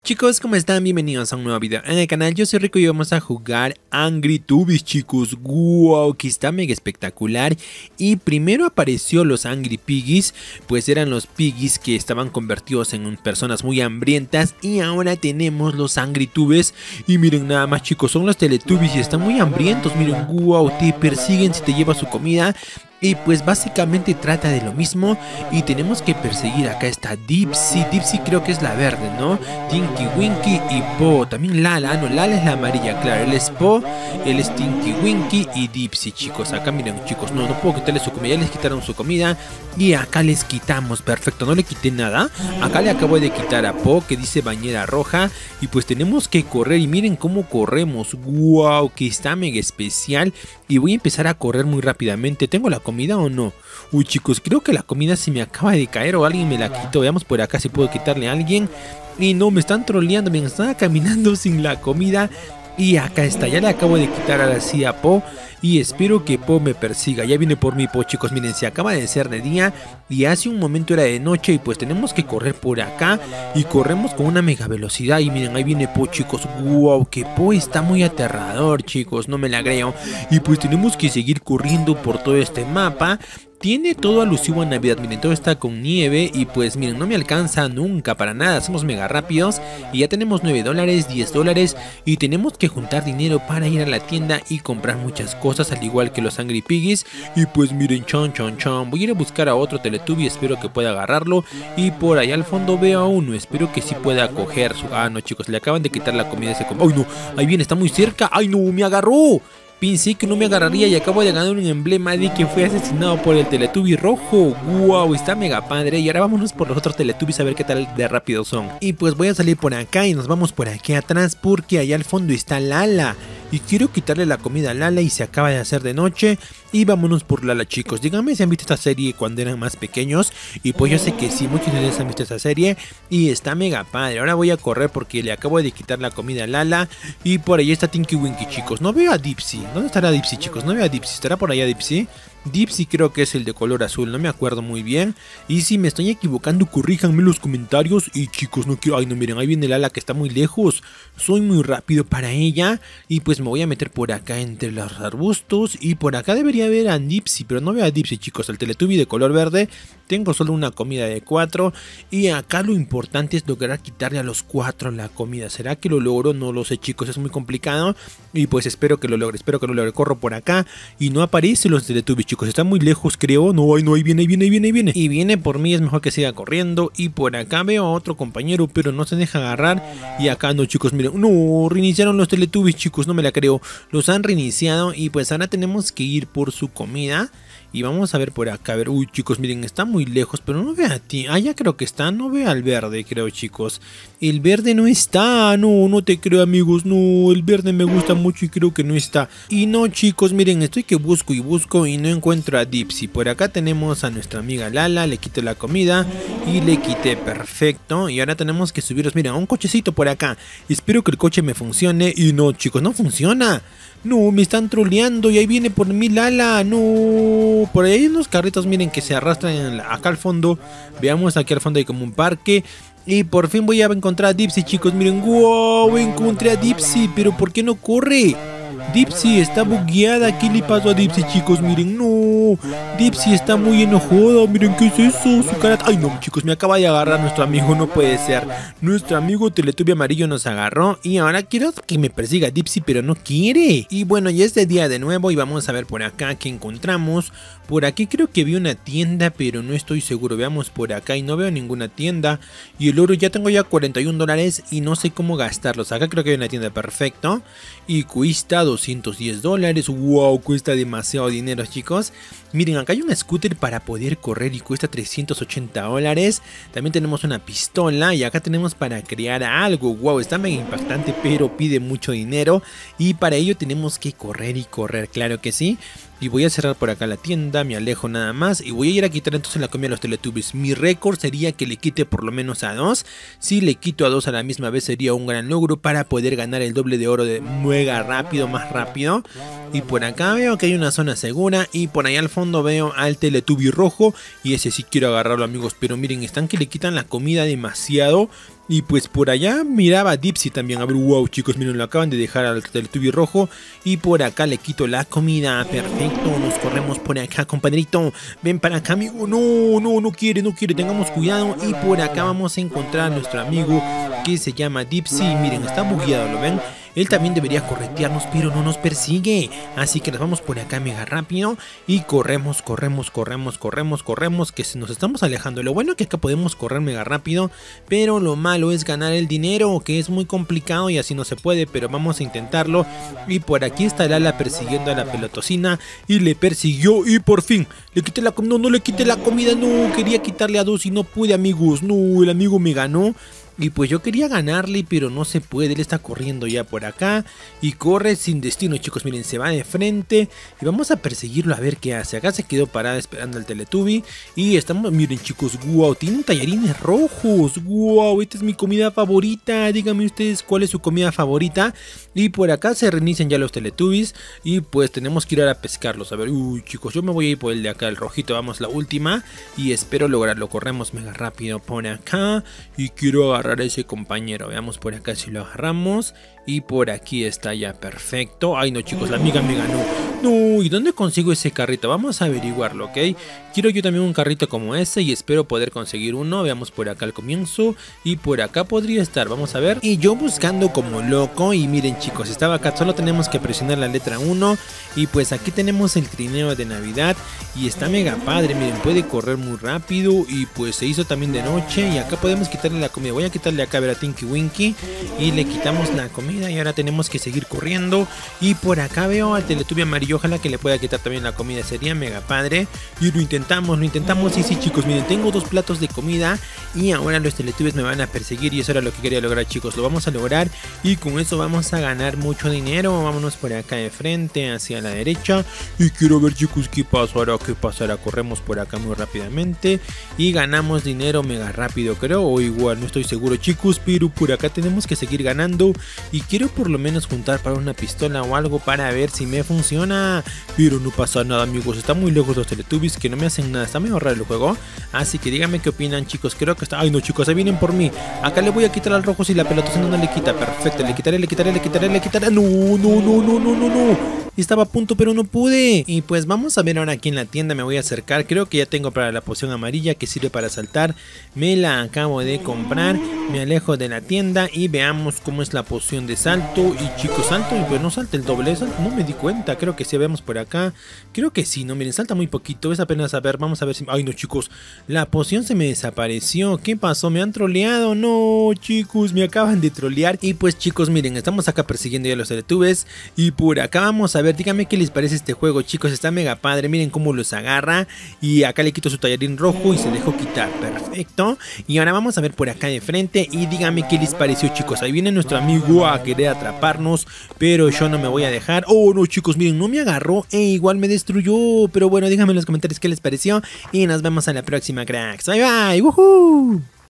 Chicos, ¿cómo están? Bienvenidos a un nuevo video en el canal. Yo soy Rico y vamos a jugar Angry Tubbies, chicos. Wow, que está mega espectacular. Y primero apareció los Angry Piggies, pues eran los Piggies que estaban convertidos en personas muy hambrientas. Y ahora tenemos los Angry Tubbies. Y miren nada más, chicos, son los Teletubbies y están muy hambrientos. Miren, wow, te persiguen si te lleva su comida. Y pues básicamente trata de lo mismo y tenemos que perseguir. Acá está Dipsy, Dipsy creo que es la verde, ¿no? Tinky Winky y Po, también Lala, no, Lala es la amarilla, claro, él es Po, él es Tinky Winky y Dipsy, chicos. Acá miren, chicos, no puedo quitarle su comida, ya les quitaron su comida y acá les quitamos, perfecto, no le quité nada. Acá le acabo de quitar a Po, que dice bañera roja, y pues tenemos que correr y miren cómo corremos. Wow, que está mega especial. Y voy a empezar a correr muy rápidamente. ¿Tengo la comida o no? Uy, chicos, creo que la comida se me acaba de caer o alguien me la quitó. Veamos por acá si puedo quitarle a alguien. Y no, me están troleando, me están caminando sin la comida. Y acá está, ya le acabo de quitar ahora sí a Po. Y espero que Po me persiga. Ya viene por mí Po, chicos. Miren, se acaba de ser de día y hace un momento era de noche. Y pues tenemos que correr por acá. Y corremos con una mega velocidad. Y miren, ahí viene Po, chicos. Wow, que Po está muy aterrador, chicos. No me la creo. Y pues tenemos que seguir corriendo por todo este mapa. Tiene todo alusivo a Navidad, miren, todo está con nieve y pues miren, no me alcanza nunca para nada, somos mega rápidos y ya tenemos $9, $10 y tenemos que juntar dinero para ir a la tienda y comprar muchas cosas al igual que los Angry Piggies. Y pues miren, chon, voy a ir a buscar a otro Teletubby, espero que pueda agarrarlo y por allá al fondo veo a uno, espero que sí pueda coger su... Ah no, chicos, le acaban de quitar la comida a ese... ¡Ay no! Ahí viene, está muy cerca. ¡Ay no! ¡Me agarró! Pensé que no me agarraría y acabo de ganar un emblema de que fue asesinado por el Teletubby rojo. Wow, está mega padre. Y ahora vámonos por los otros Teletubbies a ver qué tal de rápido son. Y pues voy a salir por acá y nos vamos por aquí atrás porque allá al fondo está Lala. Y quiero quitarle la comida a Lala y se acaba de hacer de noche. Y vámonos por Lala, chicos. Díganme si han visto esta serie cuando eran más pequeños. Y pues yo sé que sí, muchos de ustedes han visto esta serie. Y está mega padre. Ahora voy a correr porque le acabo de quitar la comida a Lala. Y por ahí está Tinky Winky, chicos. No veo a Dipsy. ¿Dónde estará Dipsy, chicos? No veo a Dipsy. ¿Estará por allá Dipsy? Dipsy creo que es el de color azul, no me acuerdo muy bien. Y si me estoy equivocando, corríjanme en los comentarios. Y chicos, no quiero... Ay, no, miren, ahí viene Lala que está muy lejos. Soy muy rápido para ella. Y pues me voy a meter por acá entre los arbustos. Y por acá debería haber a Dipsy, pero no veo a Dipsy, chicos. El Teletubby de color verde. Tengo solo una comida de 4. Y acá lo importante es lograr quitarle a los 4 la comida. ¿Será que lo logro? No lo sé, chicos, es muy complicado. Y pues espero que lo logre, Corro por acá y no aparecen los Teletubbies, chicos. Está muy lejos, creo. No, ahí viene. Y viene por mí, es mejor que siga corriendo. Y por acá veo a otro compañero, pero no se deja agarrar. Y acá no, chicos, miren. No, reiniciaron los Teletubbies, chicos, no me la creo. Los han reiniciado y pues ahora tenemos que ir por su comida. Y vamos a ver por acá, a ver, uy chicos, miren, está muy lejos, pero no veo a ti, ya creo que está, no veo al verde, creo, chicos. El verde no está, no te creo, amigos, no, el verde me gusta mucho y creo que no está. Y no, chicos, miren, estoy que busco y no encuentro a Dipsy. Por acá tenemos a nuestra amiga Lala, le quito la comida y le quité, perfecto. Y ahora tenemos que subirnos, miren, a un cochecito por acá. Espero que el coche me funcione y no, chicos, no funciona. No, me están troleando y ahí viene por mí Lala, no. Por ahí hay unos carritos, miren, que se arrastran acá al fondo. Veamos, aquí al fondo hay como un parque. Y por fin voy a encontrar a Dipsy, chicos, miren, wow, encontré a Dipsy, pero ¿por qué no corre? Dipsy está bugueada, ¿qué le pasó a Dipsy, chicos? Miren, no, Dipsy está muy enojada, miren, ¿qué es eso? Su cara... Ay, no, chicos, me acaba de agarrar nuestro amigo, no puede ser. Nuestro amigo Teletubby amarillo nos agarró y ahora quiero que me persiga Dipsy, pero no quiere. Y bueno, ya es de día de nuevo y vamos a ver por acá qué encontramos. Por aquí creo que vi una tienda, pero no estoy seguro. Veamos por acá y no veo ninguna tienda. Y el oro ya tengo ya $41 y no sé cómo gastarlos. Acá creo que hay una tienda, perfecto. Y cuesta $210. Wow, cuesta demasiado dinero, chicos. Miren, acá hay un scooter para poder correr y cuesta $380. También tenemos una pistola y acá tenemos para crear algo. Wow, está mega impactante, pero pide mucho dinero. Y para ello tenemos que correr y correr, claro que sí. Y voy a cerrar por acá la tienda, me alejo nada más y voy a ir a quitar entonces la comida a los Teletubbies. Mi récord sería que le quite por lo menos a 2. Si le quito a 2 a la misma vez sería un gran logro para poder ganar el doble de oro de mega rápido, más rápido. Y por acá veo que hay una zona segura y por ahí al fondo veo al Teletubby rojo y ese sí quiero agarrarlo, amigos. Pero miren, están que le quitan la comida demasiado. Y pues por allá miraba a Dipsy también. A ver, wow, chicos, miren, lo acaban de dejar al Teletubby rojo. Y por acá le quito la comida. Perfecto, nos corremos por acá, compadrito. Ven para acá, amigo. No, no, no quiere, no quiere. Tengamos cuidado. Y por acá vamos a encontrar a nuestro amigo que se llama Dipsy. Miren, está bugueado, ¿lo ven? Él también debería corretearnos, pero no nos persigue. Así que nos vamos por acá mega rápido. Y corremos, corremos, corremos, corremos, corremos. Que nos estamos alejando. Lo bueno es que acá podemos correr mega rápido. Pero lo malo es ganar el dinero, que es muy complicado y así no se puede. Pero vamos a intentarlo. Y por aquí está Lala persiguiendo a la pelotocina. Y le persiguió y por fin le quité la comida. No, no le quité la comida. No, quería quitarle a dos y no pude, amigos. No, el amigo me ganó. Y pues yo quería ganarle, pero no se puede. Él está corriendo ya por acá y corre sin destino, chicos. Miren, se va de frente y vamos a perseguirlo a ver qué hace. Acá se quedó parada esperando al Teletubby. Y estamos, miren, chicos, wow, tienen tallarines rojos. Wow, esta es mi comida favorita. Díganme ustedes cuál es su comida favorita. Y por acá se reinician ya los Teletubbies. Y pues tenemos que ir a pescarlos. A ver, uy, chicos, yo me voy a ir por el de acá, el rojito. Vamos, la última. Y espero lograrlo. Corremos mega rápido por acá. Y quiero agarrar a ese compañero. Veamos por acá si lo agarramos. Y por aquí está ya, perfecto. Ay no, chicos, la amiga me ganó. No, ¿y dónde consigo ese carrito? Vamos a averiguarlo, ¿ok? Quiero yo también un carrito como ese y espero poder conseguir uno. Veamos por acá al comienzo. Y por acá podría estar, vamos a ver. Y yo buscando como loco. Y miren, chicos, estaba acá. Solo tenemos que presionar la letra 1. Y pues aquí tenemos el trineo de Navidad. Y está mega padre, miren, puede correr muy rápido. Y pues se hizo también de noche. Y acá podemos quitarle la comida. Voy a quitarle acá a ver a Tinky Winky. Y le quitamos la comida. Y ahora tenemos que seguir corriendo. Y por acá veo al Teletubby amarillo. Ojalá que le pueda quitar también la comida. Sería mega padre. Y lo intentamos, lo intentamos. Y sí, chicos, miren, tengo 2 platos de comida. Y ahora los Teletubbies me van a perseguir. Y eso era lo que quería lograr, chicos. Lo vamos a lograr. Y con eso vamos a ganar mucho dinero. Vámonos por acá de frente, hacia la derecha. Y quiero ver, chicos, qué pasará, qué pasará. Corremos por acá muy rápidamente. Y ganamos dinero mega rápido, creo. O igual, no estoy seguro, chicos. Pero por acá tenemos que seguir ganando. Y quiero por lo menos juntar para una pistola o algo para ver si me funciona. Pero no pasa nada, amigos. Está muy lejos los Teletubbies que no me hacen nada. Está medio raro el juego. Así que díganme qué opinan, chicos. Creo que está... Ay no, chicos, ahí vienen por mí. Acá le voy a quitar al rojo si la pelota no le quita. Perfecto, le quitaré, le quitaré, le quitaré, le quitaré. No, no, no, no, no, no, no. Estaba a punto pero no pude. Y pues vamos a ver ahora aquí en la tienda. Me voy a acercar. Creo que ya tengo para la poción amarilla que sirve para saltar. Me la acabo de comprar. Me alejo de la tienda y veamos cómo es la poción de salto. Y chicos, salto y pues no salta el doble. Salto, no me di cuenta. Creo que sí, vemos por acá. Creo que sí, no, miren, salta muy poquito. Es apenas a ver, vamos a ver si... Ay no, chicos, la poción se me desapareció. ¿Qué pasó? ¿Me han troleado? No, chicos, me acaban de trolear. Y pues chicos, miren, estamos acá persiguiendo ya los Teletubbies. Y por acá vamos a ver, díganme qué les parece este juego, chicos. Está mega padre, miren cómo los agarra. Y acá le quito su tallarín rojo y se dejó quitar, perfecto. Y ahora vamos a ver por acá de frente. Y díganme qué les pareció, chicos. Ahí viene nuestro amigo a querer atraparnos, pero yo no me voy a dejar. Oh no, chicos, miren, no me agarró e igual me destruyó. Pero bueno, díganme en los comentarios qué les pareció. Y nos vemos a la próxima, cracks. Bye bye, woohoo.